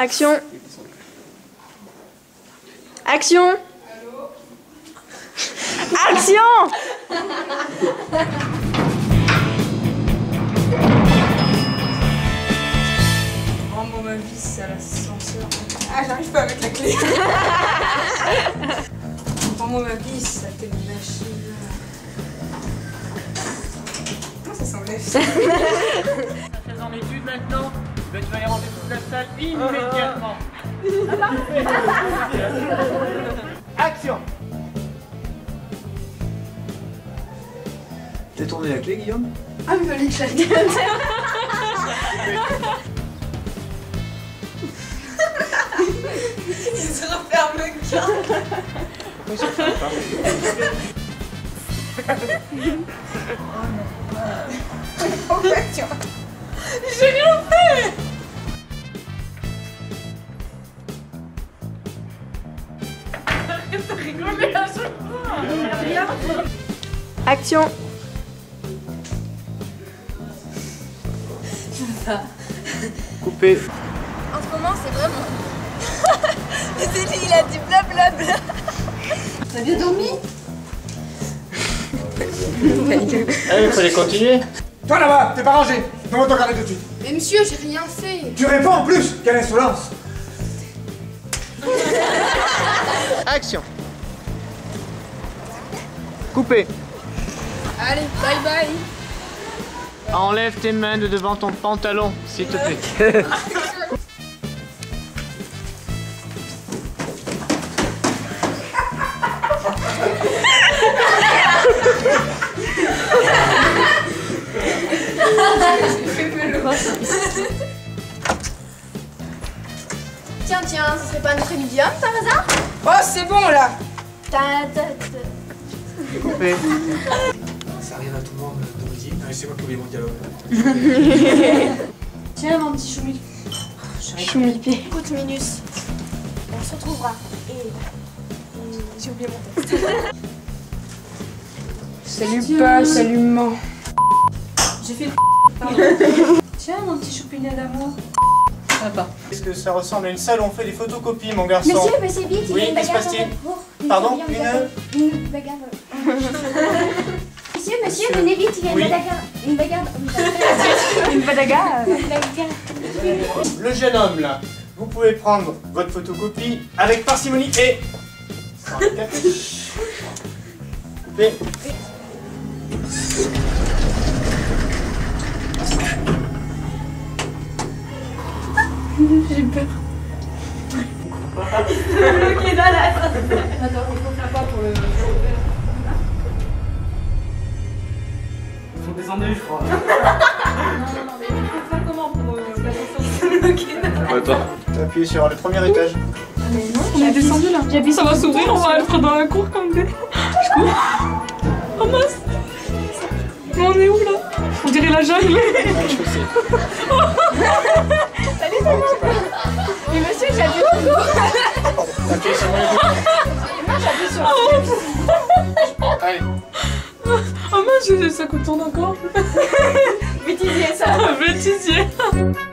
Action. Action. Action. Rends-moi ma vis à l'ascenseur. Ah, j'arrive pas avec la clé. Rends-moi ma vis à tes machines. Comment ça s'enlève ça? Fais en études maintenant, tu vas aller ranger toute la salle immédiatement. Action. T'as tourné la clé, Guillaume? Ah, mais fallait que je la Il se referme le cœur. J'ai rien fait. Arrête de rigoler à chaque fois. Action. Coupé. En ce moment, c'est vraiment... il a dit blablabla. T'as bien dormi? Allez, il fallait continuer. Toi là-bas, t'es pas rangé. Comment t'en garder tout de suite? Mais monsieur, j'ai rien fait. Tu réponds en plus. Quelle insolence! Action. Coupé. Allez, bye bye. Enlève tes mains de devant ton pantalon, s'il te plaît. Tiens, ce serait pas notre médium par hasard? Oh, c'est bon là. Coupé. Ça arrive à tout le monde de vous dire. C'est moi qui oublie mon dialogue. Tiens, mon petit choumi. Choumipi. Écoute, Minus, on se retrouvera. Et j'ai oublié mon texte. Salut pas, salut maman. J'ai fait le pardon. Tiens, mon petit choupinet d'amour. Est-ce que ça ressemble à une salle où on fait des photocopies, mon garçon? Monsieur, vite, il Oui, y a une qu'est-ce qui se bagarre. passe-t-il? Pardon, Une bagarre. Monsieur, venez vite, il y a Oui. une bagarre. Une bagarre. Une bagarre. Le jeune homme, là, vous pouvez prendre votre photocopie avec parcimonie et... Sans handicap. Coupé. J'ai peur. Ok, là. Attends, il faut faire quoi pour le... Ils sont descendus, je crois. Non, mais il faut faire comment pour l'ascenseur? Attends. Appuyez sur le premier étage. On est descendu là. Ça va s'ouvrir, on va être dans la cour comme des. Je cours. Oh mince. Mais on est où là? On dirait la jungle. Salut, ça va? Mais monsieur, j'appuie beaucoup. Appuyez sur le Et moi, j'appuie sur... Allez. Oh mince, ça tourne encore. Bêtisier, ça. Bêtisier.